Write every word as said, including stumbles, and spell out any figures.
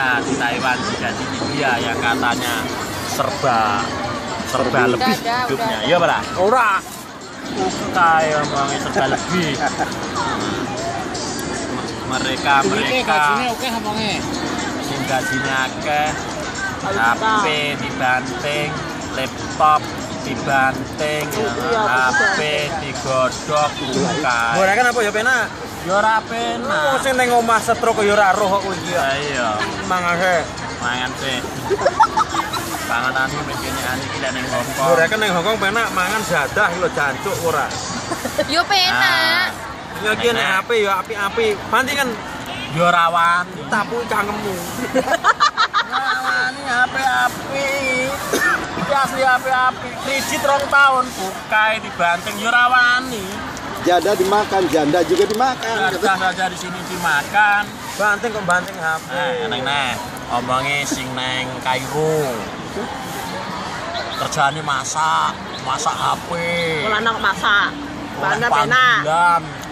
India, di Taiwan juga di India yang katanya serba serba Udah, lebih udah, hidupnya. udah. Iya, Pak? Ora. Kayak omongnya serba lebih. Mereka mereka gajinya oke ngomongnya. sing gajinya akeh, H P dibanting, laptop dibanting, H P digodhog bukan. Ora kan apa ya penak? Yo ora penak. Oh, sing ning omah setro kok ya ora roh kok kuwi. Iya, Mangake. mangan sih. Panganan iki mengkene ani iki ning Hongkong. Ora kan ning Hongkong penak mangan jadah lho jancuk ora. Yo penak. Ya iki nek H P ya api-api. Banting kan Yo rawan. tapu cangkemmu. Rawani H P-api. Iki asli H P-api. Kredit rong tahun bukae dibanting yo rawani. Janda dimakan, janda juga dimakan. Sudah saja di sini dimakan. Banting kok banting H P. Nah, neng neng, omongnya sing neng Kairo. Kerjaannya masak, masak H P. Mulane masak. Bana Orang penak. panggilan.